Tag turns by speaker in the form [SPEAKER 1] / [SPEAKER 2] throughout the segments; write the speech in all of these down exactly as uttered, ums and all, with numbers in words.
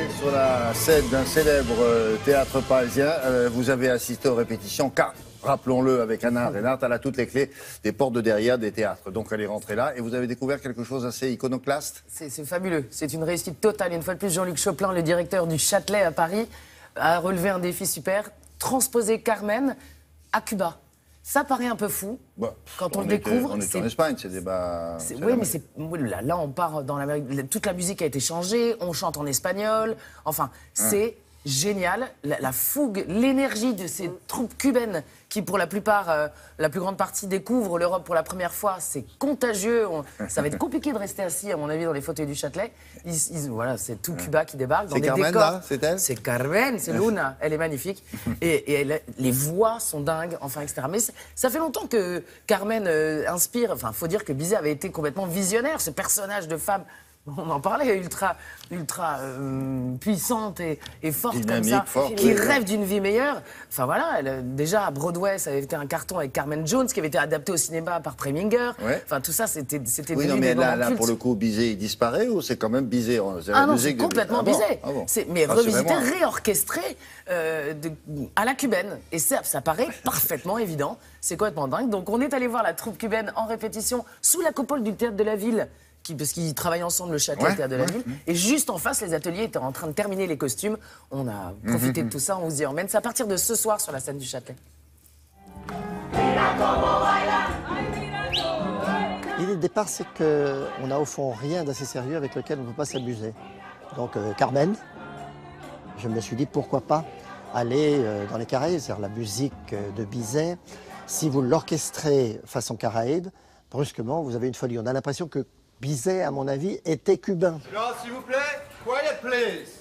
[SPEAKER 1] sur la scène d'un célèbre euh, théâtre parisien. Euh, vous avez assisté aux répétitions car, rappelons-le, avec Anna Reinhardt, elle a toutes les clés des portes de derrière des théâtres. Donc elle est rentrée là et vous avez découvert quelque chose d'assez iconoclaste.
[SPEAKER 2] C'est fabuleux, c'est une réussite totale. Et une fois de plus, Jean-Luc Choplin, le directeur du Châtelet à Paris, a relevé un défi super, transposer Carmen à Cuba. Ça paraît un peu fou
[SPEAKER 1] Bah,
[SPEAKER 2] quand on,
[SPEAKER 1] on
[SPEAKER 2] le
[SPEAKER 1] était,
[SPEAKER 2] découvre.
[SPEAKER 1] On est, est en Espagne, c'est des bas.
[SPEAKER 2] Oui, mais c'est là, là, on part dans l'Amérique. Toute la musique a été changée, on chante en espagnol. Enfin, c'est hein. génial. La, la fougue, l'énergie de ces troupes cubaines qui, pour la plupart, euh, la plus grande partie, découvrent l'Europe pour la première fois, c'est contagieux. On, ça va être compliqué de rester assis, à mon avis, dans les fauteuils du Châtelet. Ils, ils, voilà, c'est tout Cuba qui débarque dans des
[SPEAKER 1] Carmen,
[SPEAKER 2] décors.
[SPEAKER 1] là, c'est elle.
[SPEAKER 2] C'est Carmen, c'est Luna. Elle est magnifique. Et, et elle, les voix sont dingues, enfin, et cetera. Mais ça fait longtemps que Carmen euh, inspire. Enfin, faut dire que Bizet avait été complètement visionnaire, ce personnage de femme. On en parlait, ultra, ultra euh, puissante et, et forte
[SPEAKER 1] dynamique,
[SPEAKER 2] comme ça,
[SPEAKER 1] forte,
[SPEAKER 2] qui
[SPEAKER 1] oui,
[SPEAKER 2] rêve
[SPEAKER 1] oui.
[SPEAKER 2] d'une vie meilleure. Enfin voilà, elle, déjà à Broadway, ça avait été un carton avec Carmen Jones, qui avait été adapté au cinéma par Preminger. Ouais. Enfin tout ça, c'était c'était
[SPEAKER 1] oui,
[SPEAKER 2] devenu
[SPEAKER 1] non, mais
[SPEAKER 2] des
[SPEAKER 1] là, là
[SPEAKER 2] cultes.
[SPEAKER 1] pour le coup, Bizet, il disparaît ou c'est quand même Bizet?
[SPEAKER 2] Ah non, c'est complètement
[SPEAKER 1] de...
[SPEAKER 2] Bizet.
[SPEAKER 1] Ah bon, ah bon.
[SPEAKER 2] Mais
[SPEAKER 1] ah,
[SPEAKER 2] revisité,
[SPEAKER 1] vraiment...
[SPEAKER 2] réorchestré euh, de, à la cubaine. Et ça, ça paraît parfaitement évident. C'est complètement dingue. Donc on est allé voir la troupe cubaine en répétition sous la coupole du Théâtre de la Ville. Qui, parce qu'ils travaillent ensemble, le Châtelet, ouais, Théâtre de la ouais, Ville. Ouais. Et juste en face, les ateliers étaient en train de terminer les costumes. On a profité mmh, de tout ça, on vous y emmène. C'est à partir de ce soir sur la scène du Châtelet.
[SPEAKER 3] L'idée de départ, c'est qu'on n'a au fond rien d'assez sérieux avec lequel on ne peut pas s'amuser. Donc euh, Carmen, je me suis dit pourquoi pas aller euh, dans les Caraïbes, c'est-à-dire la musique de Bizet. Si vous l'orchestrez façon Caraïbes, brusquement, vous avez une folie. On a l'impression que Bizet, à mon avis, était cubain.
[SPEAKER 4] Silence, s'il vous plaît. Quiet, please.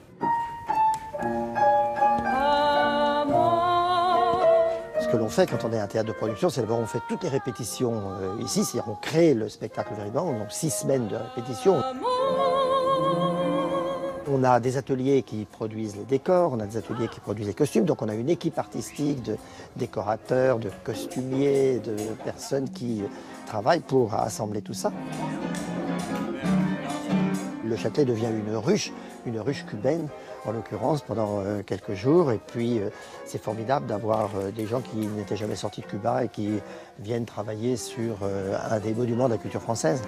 [SPEAKER 3] Ce que l'on fait quand on est un théâtre de production, c'est d'abord on fait toutes les répétitions euh, ici, c'est-à-dire on crée le spectacle véritablement, donc six semaines de répétition. On a des ateliers qui produisent les décors, on a des ateliers qui produisent les costumes, donc on a une équipe artistique de décorateurs, de costumiers, de personnes qui travaillent pour assembler tout ça. Le Châtelet devient une ruche, une ruche cubaine, en l'occurrence, pendant euh, quelques jours. Et puis, euh, c'est formidable d'avoir euh, des gens qui n'étaient jamais sortis de Cuba et qui viennent travailler sur euh, un des monuments de la culture française.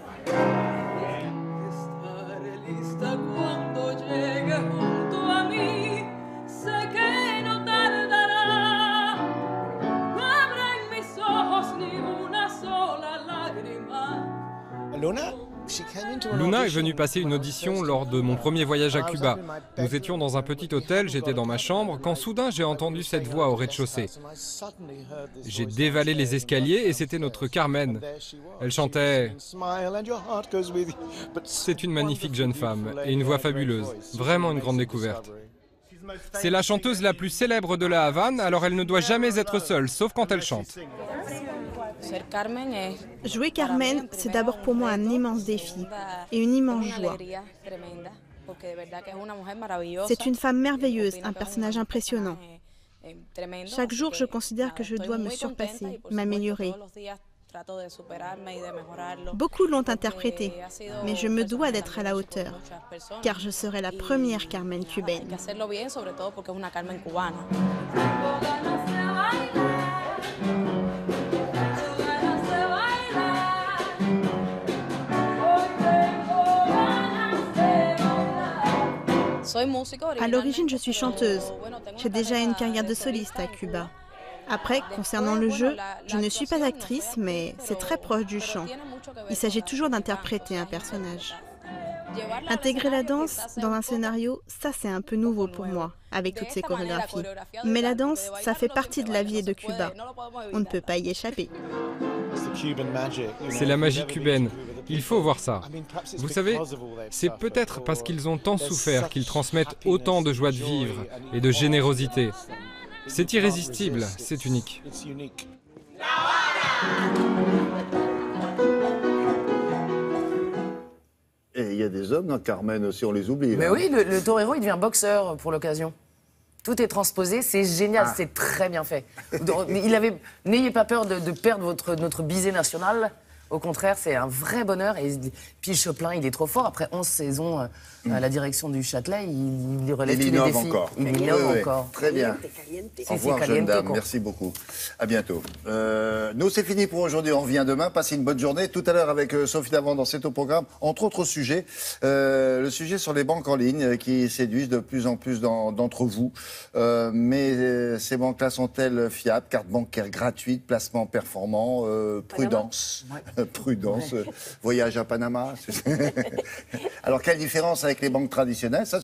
[SPEAKER 5] Luna est venue passer une audition lors de mon premier voyage à Cuba. Nous étions dans un petit hôtel, j'étais dans ma chambre, quand soudain j'ai entendu cette voix au rez-de-chaussée. J'ai dévalé les escaliers et c'était notre Carmen. Elle chantait... C'est une magnifique jeune femme et une voix fabuleuse, vraiment une grande découverte. C'est la chanteuse la plus célèbre de la Havane, alors elle ne doit jamais être seule, sauf quand elle chante.
[SPEAKER 6] Jouer Carmen, c'est d'abord pour moi un immense défi et une immense joie. C'est une femme merveilleuse, un personnage impressionnant. Chaque jour, je considère que je dois me surpasser, m'améliorer. Beaucoup l'ont interprété, mais je me dois d'être à la hauteur, car je serai la première Carmen cubaine. À l'origine, je suis chanteuse. J'ai déjà une carrière de soliste à Cuba. Après, concernant le jeu, je ne suis pas actrice, mais c'est très proche du chant. Il s'agit toujours d'interpréter un personnage. Intégrer la danse dans un scénario, ça c'est un peu nouveau pour moi, avec toutes ces chorégraphies. Mais la danse, ça fait partie de la vie de Cuba. On ne peut pas y échapper.
[SPEAKER 5] C'est la magie cubaine. Il faut voir ça. Vous savez, c'est peut-être parce qu'ils ont tant souffert qu'ils transmettent autant de joie de vivre et de générosité. C'est irrésistible, c'est unique.
[SPEAKER 1] Et il y a des hommes dans Carmen aussi, on les oublie.
[SPEAKER 2] Mais
[SPEAKER 1] là.
[SPEAKER 2] oui, le, le torero, il devient boxeur pour l'occasion. Tout est transposé, c'est génial, ah. c'est très bien fait. Il avait, n'ayez pas peur de, de perdre votre, notre Bizet national. Au contraire, c'est un vrai bonheur. Et puis Chopin, il est trop fort. Après onze saisons euh,
[SPEAKER 1] Mm.
[SPEAKER 2] à la direction du Châtelet, il, il relève
[SPEAKER 1] Il
[SPEAKER 2] tous les
[SPEAKER 1] innove
[SPEAKER 2] défis.
[SPEAKER 1] encore.
[SPEAKER 2] Il
[SPEAKER 1] Oui,
[SPEAKER 2] innove
[SPEAKER 1] oui, oui.
[SPEAKER 2] encore.
[SPEAKER 1] Très bien.
[SPEAKER 2] Si,
[SPEAKER 1] Au revoir,
[SPEAKER 2] si,
[SPEAKER 1] jeune
[SPEAKER 2] caliente,
[SPEAKER 1] dame.
[SPEAKER 2] quoi.
[SPEAKER 1] Merci beaucoup. À bientôt. Euh, nous, c'est fini pour aujourd'hui. On revient demain. Passez une bonne journée. Tout à l'heure, avec euh, Sophie Davant, dans C'est au programme, entre autres sujets, euh, le sujet sur les banques en ligne euh, qui séduisent de plus en plus dans- d'entre vous. Euh, mais euh, ces banques-là sont-elles fiables? Carte bancaire gratuite, placement performant, euh, prudence. Prudence. euh, Voyage à Panama. Alors, quelle différence avec les banques traditionnelles? Ça,